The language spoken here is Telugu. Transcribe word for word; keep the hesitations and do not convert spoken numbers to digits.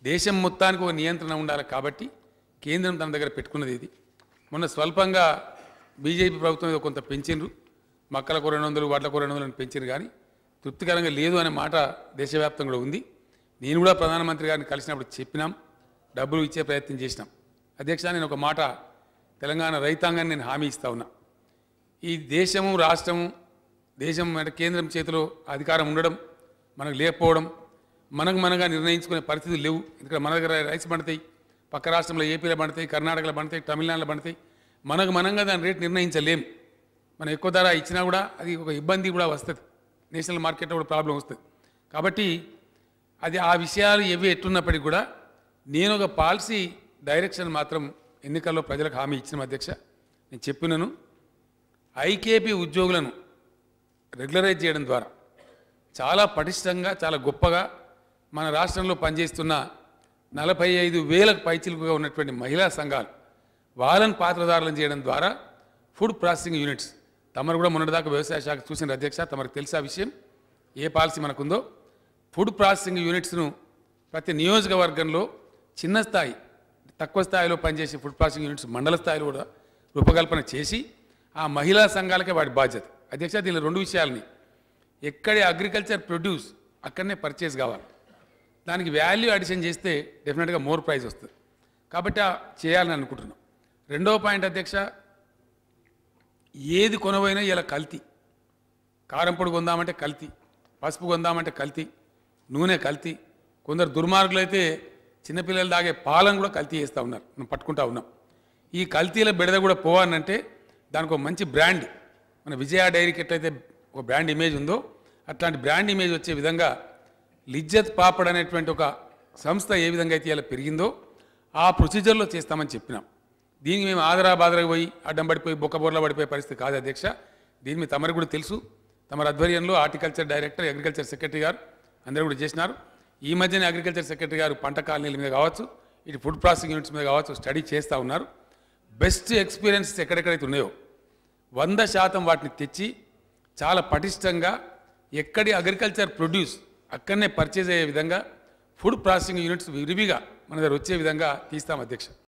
దేశం మొత్తానికి ఒక నియంత్రణ ఉండాలి కాబట్టి కేంద్రం తన దగ్గర పెట్టుకున్నది ఇది. మొన్న స్వల్పంగా బీజేపీ ప్రభుత్వం ఏదో కొంత పెంచిండ్రు, మక్కలకు రెండు వందలు వాట్లకు రెండు వందలు అని పెంచారు, కానీ తృప్తికరంగా లేదు అనే మాట దేశవ్యాప్తంగా కూడా ఉంది. నేను కూడా ప్రధానమంత్రి గారిని కలిసినప్పుడు చెప్పినాం, డబ్బులు ఇచ్చే ప్రయత్నం చేసినాం. అధ్యక్ష, నేను ఒక మాట తెలంగాణ రైతాంగాన్ని నేను హామీ ఇస్తా ఉన్నా. ఈ దేశము రాష్ట్రము దేశం అంటే కేంద్రం చేతిలో అధికారం ఉండడం, మనకు లేకపోవడం, మనకు మనగా నిర్ణయించుకునే పరిస్థితులు లేవు. ఎందుకంటే మన దగ్గర రైస్ పండుతాయి, పక్క రాష్ట్రంలో ఏపీలో పండుతాయి, కర్ణాటకలో పండుతాయి, తమిళనాడులో పండుతాయి. మనకు మనంగా దాని రేట్ నిర్ణయించలేం. మనం ఎక్కువ ధర ఇచ్చినా కూడా అది ఒక ఇబ్బంది కూడా వస్తుంది, నేషనల్ మార్కెట్లో కూడా ప్రాబ్లం వస్తుంది. కాబట్టి అది ఆ విషయాలు ఏవి ఎట్టున్నప్పటికీ కూడా నేను ఒక పాలసీ డైరెక్షన్ మాత్రం ఎన్నికల్లో ప్రజలకు హామీ ఇచ్చిన అధ్యక్ష. నేను చెప్పినాను, ఐకేపీ ఉద్యోగులను రెగ్యులరైజ్ చేయడం ద్వారా చాలా పటిష్టంగా చాలా గొప్పగా మన రాష్ట్రంలో పనిచేస్తున్న నలభై ఐదు వేలకు పైచిలుకుగా ఉన్నటువంటి మహిళా సంఘాలు వాళ్ళని పాత్రధారులను చేయడం ద్వారా ఫుడ్ ప్రాసెసింగ్ యూనిట్స్, తమరు కూడా మొన్నటిదాకా వ్యవసాయ శాఖ చూసిన అధ్యక్ష, తమకు తెలిసే విషయం ఏ పాలసీ మనకుందో. ఫుడ్ ప్రాసెసింగ్ యూనిట్స్ను ప్రతి నియోజకవర్గంలో చిన్న స్థాయి తక్కువ స్థాయిలో పనిచేసే ఫుడ్ ప్రాసెసింగ్ యూనిట్స్ మండల స్థాయిలో కూడా రూపకల్పన చేసి ఆ మహిళా సంఘాలకే వాటి బాధ్యత. అధ్యక్ష, దీనిలో రెండు విషయాలని, ఎక్కడే అగ్రికల్చర్ ప్రొడ్యూస్ అక్కడనే పర్చేస్ కావాలి, దానికి వాల్యూ అడిషన్ చేస్తే డెఫినెట్గా మోర్ ప్రైస్ వస్తుంది. కాబట్టి చేయాలని అనుకుంటున్నాం. రెండవ పాయింట్ అధ్యక్ష, ఏది కొనబోయినా ఇలా కల్తీ. కారం పొడి కొందామంటే కల్తీ, పసుపు కొందామంటే కల్తీ, నూనె కల్తీ. కొందరు దుర్మార్గులు అయితే చిన్నపిల్లలు తాగే పాలను కూడా కల్తీ చేస్తూ ఉన్నారు, మనం పట్టుకుంటా ఉన్నాం. ఈ కల్తీల బెడద కూడా పోవాలంటే దానికి ఒక మంచి బ్రాండ్, మన విజయ డైరీకి ఎట్లయితే ఒక బ్రాండ్ ఇమేజ్ ఉందో అట్లాంటి బ్రాండ్ ఇమేజ్ వచ్చే విధంగా లిజ్జత్ పాపడ్ అనేటువంటి ఒక సంస్థ ఏ విధంగా అయితే ఇలా పెరిగిందో ఆ ప్రొసీజర్లో చేస్తామని చెప్పినాం. దీనికి మేము ఆదరా బాదరా పోయి అడ్డం పడిపోయి బొక్కబోర్లా పడిపోయే పరిస్థితి కాదు అధ్యక్ష. దీని మీద తమరికి కూడా తెలుసు, తమరి ఆధ్వర్యంలో హార్టికల్చర్ డైరెక్టర్, అగ్రికల్చర్ సెక్రటరీ గారు అందరూ కూడా చేసినారు. ఈ మధ్యనే అగ్రికల్చర్ సెక్రటరీ గారు పంట కాలనీల మీద కావచ్చు, ఇటు ఫుడ్ ప్రాసెసింగ్ యూనిట్స్ మీద కావచ్చు స్టడీ చేస్తూ ఉన్నారు. బెస్ట్ ఎక్స్పీరియన్సెస్ ఎక్కడెక్కడైతే ఉన్నాయో వంద శాతం వాటిని తెచ్చి చాలా పటిష్టంగా ఎక్కడి అగ్రికల్చర్ ప్రొడ్యూస్ అక్కడనే పర్చేజ్ అయ్యే విధంగా ఫుడ్ ప్రాసెసింగ్ యూనిట్స్ విరివిగా మన దగ్గర వచ్చే విధంగా తీస్తాం అధ్యక్ష.